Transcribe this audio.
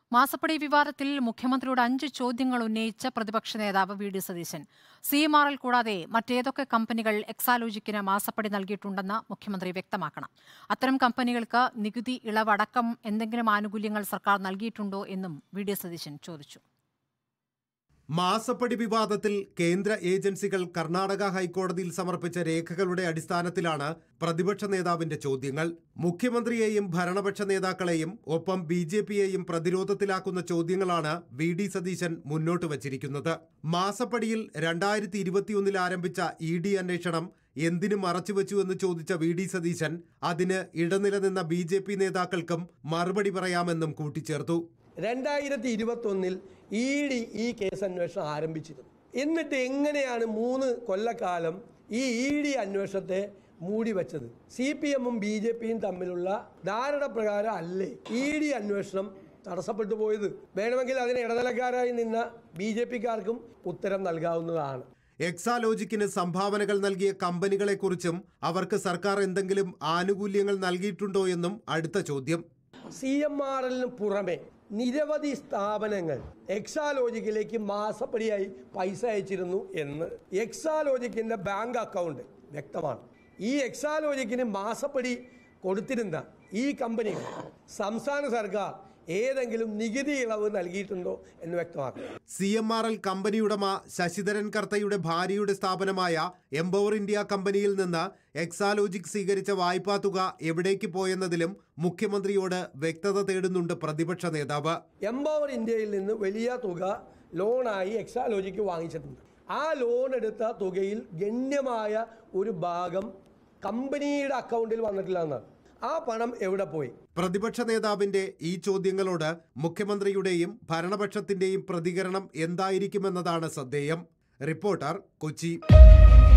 മാസപ്പടി വിവാദത്തിൽ മുഖ്യമന്ത്രിയോട് 5 ചോദ്യങ്ങൾ ഉന്നയിച്ച പ്രതിപക്ഷ നേതാവ് വി.ഡി. സതീശൻ. CMRL കൂടാതെ മറ്റേതൊക്കെ കമ്പനികൾ എക്സാലോജിക്കിന് മാസപ്പടി നൽകിയിട്ടുണ്ടെന്ന് മുഖ്യമന്ത്രി വ്യക്തമാക്കണം. അത്തരം കമ്പനികൾക്ക് നികുതി ഇളവടക്കം എന്തെങ്കിലും ആനുകൂല്യങ്ങൾ സർക്കാർ നൽകിയിട്ടുണ്ടോ എന്നും വി.ഡി. സതീശൻ ചോദിച്ചു. മാസപ്പടി വിവാദത്തിൽ കേന്ദ്ര ഏജൻസികൾ കർണാടക ഹൈക്കോടതിയിൽ സമർപ്പിച്ച രേഖകളുടെ അടിസ്ഥാനത്തിലാണ് പ്രതിപക്ഷ നേതാവിന്റെ ചോദ്യങ്ങൾ. മുഖ്യമന്ത്രിയെയും ഭരണപക്ഷ നേതാക്കളെയും ഒപ്പം BJPയെയും പ്രതിരോധത്തിലാക്കുന്ന ചോദ്യങ്ങളാണ് വി.ഡി. സതീശൻ മുന്നോട്ട് വച്ചിരിക്കുന്നത്. മാസപ്പടിയിൽ 2021 ആരംഭിച്ച ED അന്വേഷണം എന്തിനു മറച്ചുവെച്ചു എന്ന് ചോദിച്ച വി.ഡി. സതീശൻ അതിന് ഇടനിലനിന്ന BJP നേതാക്കൾക്കും മറുപടി പറയാമെന്നും കൂട്ടിച്ചേർത്തു. 2021 ED ഈ കേസ് അന്വേഷണം ആരംഭിച്ചിരുന്നു. എന്നിട്ട് എങ്ങനെയാണ് 3 കൊല്ലക്കാലം ഈ ED അന്വേഷണത്തെ മൂടി വച്ചത്? CPMഉം BJPയും തമ്മിലുള്ള ധാരണ പ്രകാരം അല്ലേ ED അന്വേഷണം തടസ്സപ്പെട്ടു പോയത്? വേണമെങ്കിൽ അതിന് ഇടനിലക്കാരായി നിന്ന BJPക്കാർക്കും ഉത്തരം നൽകാവുന്നതാണ്. എക്സാലോജിക്കിന് സംഭാവനകൾ നൽകിയ കമ്പനികളെക്കുറിച്ചും അവർക്ക് സർക്കാർ എന്തെങ്കിലും ആനുകൂല്യങ്ങൾ നൽകിയിട്ടുണ്ടോ എന്നും അടുത്ത ചോദ്യം. CMRLന് പുറമെ നിരവധി സ്ഥാപനങ്ങൾ എക്സാലോജിക്കിലേക്ക് മാസപ്പടിയായി പൈസ അയച്ചിരുന്നു എന്ന് എക്സാലോജിക്കിന്റെ ബാങ്ക് അക്കൗണ്ട് വ്യക്തമാണ്. ഈ എക്സാലോജിക്കിന് മാസപ്പടി കൊടുത്തിരുന്ന ഈ കമ്പനികൾ സംസ്ഥാന സർക്കാർ ഏതെങ്കിലും നികുതി ഇളവ് നൽകിയിട്ടുണ്ടോ എന്ന് വ്യക്തമാക്കും. CMRL കമ്പനി ഉടമ ശശിധരൻ കർത്തയുടെ ഭാര്യയുടെ സ്ഥാപനമായ എംപവർ ഇന്ത്യ കമ്പനിയിൽ നിന്ന് എക്സാലോജിക് സ്വീകരിച്ച വായ്പാ തുക എവിടേക്ക് പോയെന്നതിലും മുഖ്യമന്ത്രിയോട് വ്യക്തത തേടുന്നുണ്ട് പ്രതിപക്ഷ നേതാവ്. എംപവർ ഇന്ത്യയിൽ നിന്ന് വലിയ തുക ലോണായി എക്സാലോജിക്ക് വാങ്ങിച്ചിട്ടുണ്ട്. ആ ലോൺ എടുത്ത തുകയിൽ ഗണ്യമായ ഒരു ഭാഗം കമ്പനിയുടെ അക്കൗണ്ടിൽ വന്നിട്ടില്ല എന്നാണ്. ആ പണം എവിടെ പോയി? പ്രതിപക്ഷ നേതാവിന്റെ ഈ ചോദ്യങ്ങളോട് മുഖ്യമന്ത്രിയുടെയും ഭരണപക്ഷത്തിന്റെയും പ്രതികരണം എന്തായിരിക്കുമെന്നതാണ് ശ്രദ്ധേയം. റിപ്പോർട്ടർ, കൊച്ചി.